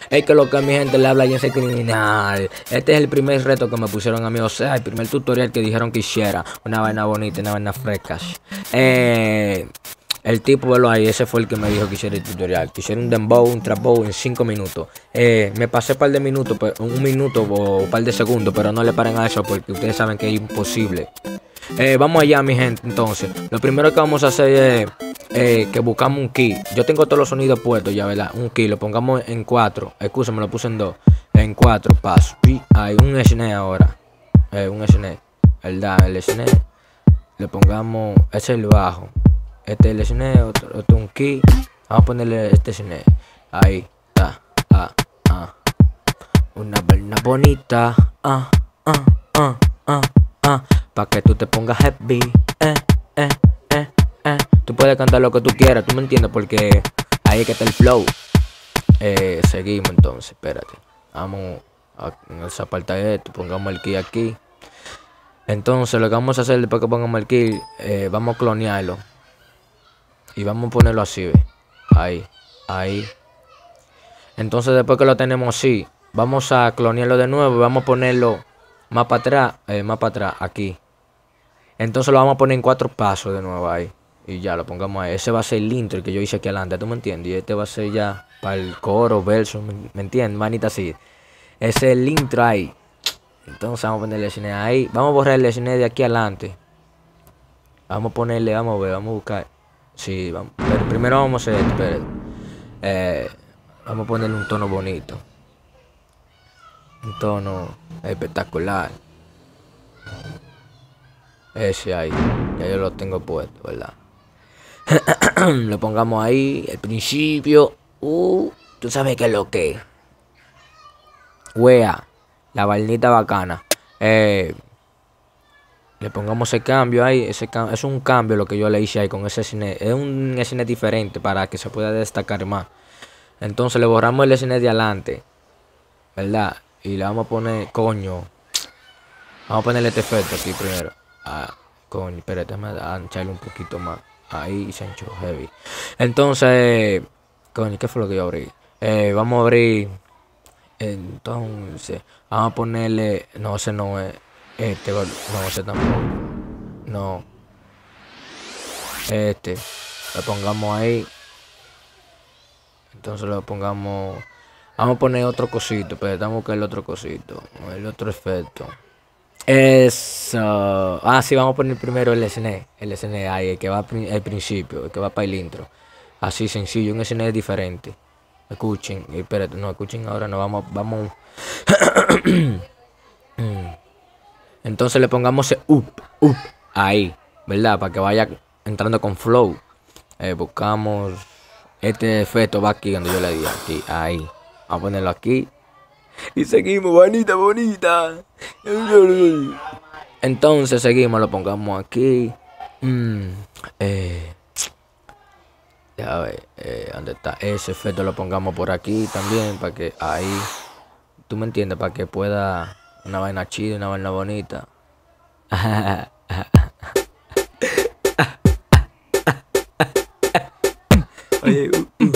Hey, que lo que mi gente le habla Jensen Criminal. Este es el primer reto que me pusieron a mí, o sea, el primer tutorial que dijeron que hiciera. Una vaina bonita, una vaina fresca. El tipo, velo ahí, ese fue el que me dijo que hiciera el tutorial. Que hiciera un dembow, un trap bow en 5 minutos. Me pasé un par de minutos, un minuto o un par de segundos, pero no le paren a eso porque ustedes saben que es imposible. Vamos allá, mi gente. Entonces, lo primero que vamos a hacer es que buscamos un key. Yo tengo todos los sonidos puestos ya, ¿verdad? Un key, lo pongamos en 4. Escúchame, lo puse en 2. En 4 pasos. Hay un snare ahora. Un snare. El snare. Le pongamos. Ese es el bajo. Este es el snare. Otro un key. Vamos a ponerle este snare. Ahí está. Una vaina bonita. Pa' que tú te pongas heavy. Tú puedes cantar lo que tú quieras, tú me entiendes, porque ahí es que está el flow. Seguimos entonces, espérate. Vamos a desapartar esto, pongamos el key aquí. Entonces lo que vamos a hacer después que pongamos el key, vamos a clonearlo. Y vamos a ponerlo así, ¿ve? Ahí. Entonces después que lo tenemos así, vamos a clonearlo de nuevo y vamos a ponerlo más para atrás, aquí. Entonces lo vamos a poner en 4 pasos de nuevo ahí. Y ya lo pongamos ahí. Ese va a ser el intro que yo hice aquí adelante, ¿tú me entiendes? Y este va a ser ya para el coro, verso, ¿me entiendes? Manita así. Ese es el intro ahí. Entonces vamos a ponerle el snare ahí. Vamos a borrar el snare de aquí adelante. Vamos a ponerle, vamos a ver, vamos a buscar. Sí, vamos. Pero primero vamos a hacer esto, espérate. Vamos a ponerle un tono bonito. Un tono espectacular. Ese ahí. Ya yo lo tengo puesto, ¿verdad? Lo pongamos ahí, el principio. Tú sabes qué es lo que es. Wea, la vainita bacana. Le pongamos ese cambio ahí. Es un cambio lo que yo le hice ahí con ese cine. Es un cine diferente para que se pueda destacar más. Entonces le borramos el cine de adelante, ¿verdad? Y le vamos a poner, coño. Vamos a ponerle este efecto aquí primero. Coño, espérate, déjame echarle un poquito más. Ahí se hinchó heavy. Entonces, coño, ¿qué fue lo que yo abrí? Vamos a abrir. Entonces, vamos a ponerle. No, ese no es. No, ese tampoco. No. Lo pongamos ahí. Entonces lo pongamos. Vamos a poner otro cosito. Pero estamos buscando el otro cosito. El otro efecto. Eso. Sí, vamos a poner primero el SNE. El SNE ahí, el que va al principio, el que va para el intro. Así sencillo, un SNE diferente. Escuchen, espérate, no, escuchen ahora, no, vamos. Entonces le pongamos ese ahí, ¿verdad? Para que vaya entrando con flow. Buscamos este efecto, va aquí donde yo le di, aquí, ahí. Vamos a ponerlo aquí. Y seguimos, bonita. Entonces seguimos, lo pongamos aquí. Ya ver, ¿dónde está? Ese efecto lo pongamos por aquí también, para que ahí, tú me entiendes, para que pueda una vaina chida, una vaina bonita. Oye,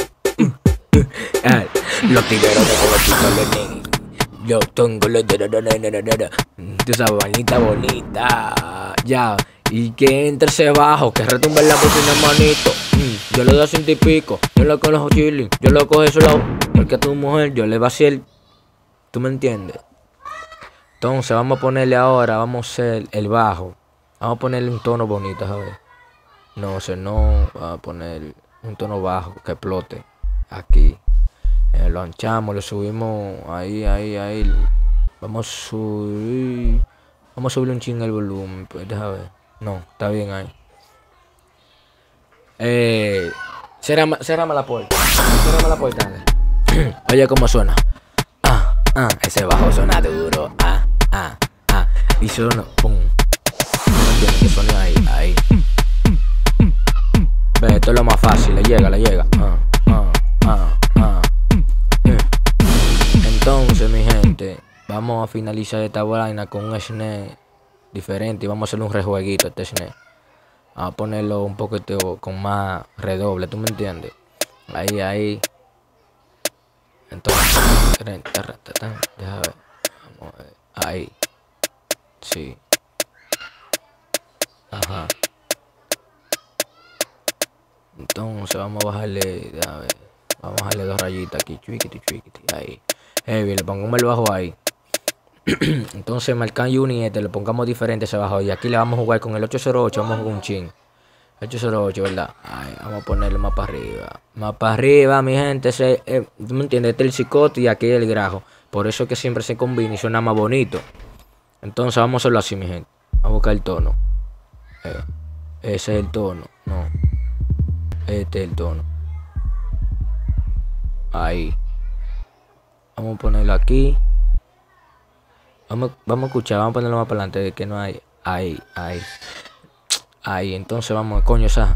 los tigueros de color. Yo tengo la tú sabes, vainita bonita. Ya. Y que entre ese bajo, que retumbe la bocina, manito. Yo le doy 100 y pico. Yo lo cojo chilling. Yo lo cojo solo. Porque a tu mujer yo le va a hacer. ¿Tú me entiendes? Entonces vamos a ponerle ahora. Vamos a hacer el bajo. Vamos a ponerle un tono bonito, ¿sabes? No sé, no. Vamos a poner un tono bajo que explote. Aquí. Lo anchamos, lo subimos ahí. Vamos a subir. Vamos a subir un chingo el volumen. Pues déjame ver. No, está bien ahí. Cérrame la puerta. Cérrame la puerta, dale. Oye cómo suena. Ese bajo suena duro. Y suena. Pum. Tiene que sonar ahí. Ve, esto es lo más fácil. Le llega. Entonces, mi gente, vamos a finalizar esta vaina con un snare diferente y vamos a hacerle un rejueguito a este snare. Vamos a ponerlo un poquito con más redoble, ¿tú me entiendes? Ahí. Entonces. Déjame ver. Vamos a ver. Ahí. Sí. Ajá. Entonces vamos a bajarle. Déjame ver. Vamos a bajarle 2 rayitas aquí. Chuiquiti. Ahí. Bien, le pongo el bajo ahí. Entonces marcan uni le pongamos diferente ese bajo. Y aquí le vamos a jugar con el 808. Vamos a jugar un chin. 808, ¿verdad? Ay, vamos a ponerle más para arriba. Más para arriba, mi gente. ¿Tú me entiendes? Este es el cicote y aquí el grajo. Por eso es que siempre se combina y suena más bonito. Entonces vamos a hacerlo así, mi gente. Vamos a buscar el tono. Ese es el tono. No. Este es el tono. Ahí. Vamos a ponerlo aquí. Vamos a escuchar. Vamos a ponerlo más para adelante. Que no hay. Ahí. Entonces vamos. Coño, esa.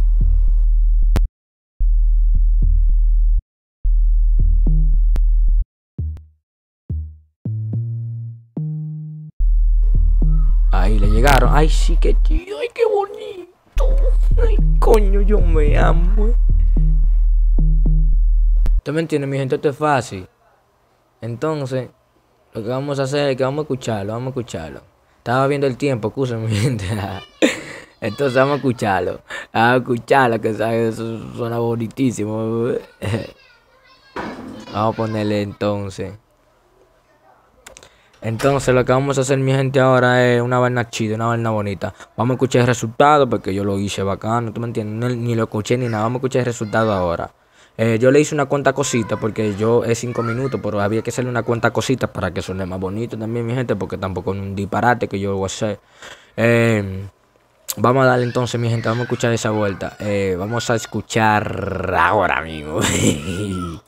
Ahí le llegaron. Ay, sí, que tío. Ay, qué bonito. Ay, coño, yo me amo. ¿Tú me entiendes, mi gente? Esto es fácil. Entonces, lo que vamos a hacer es que vamos a escucharlo. Estaba viendo el tiempo, escúchame, mi gente. Entonces vamos a escucharlo. Que sabe, eso suena bonitísimo. Vamos a ponerle entonces. Entonces lo que vamos a hacer, mi gente, ahora es una vaina chida, una vaina bonita. Vamos a escuchar el resultado porque yo lo hice bacano, ¿tú me entiendes? Ni lo escuché ni nada, vamos a escuchar el resultado ahora. Yo le hice una cuanta cosita porque es 5 minutos, pero había que hacerle una cuanta cositas para que suene más bonito también, mi gente, porque tampoco es un disparate que yo voy a hacer. Vamos a darle entonces, mi gente, vamos a escuchar esa vuelta. Vamos a escuchar ahora mismo.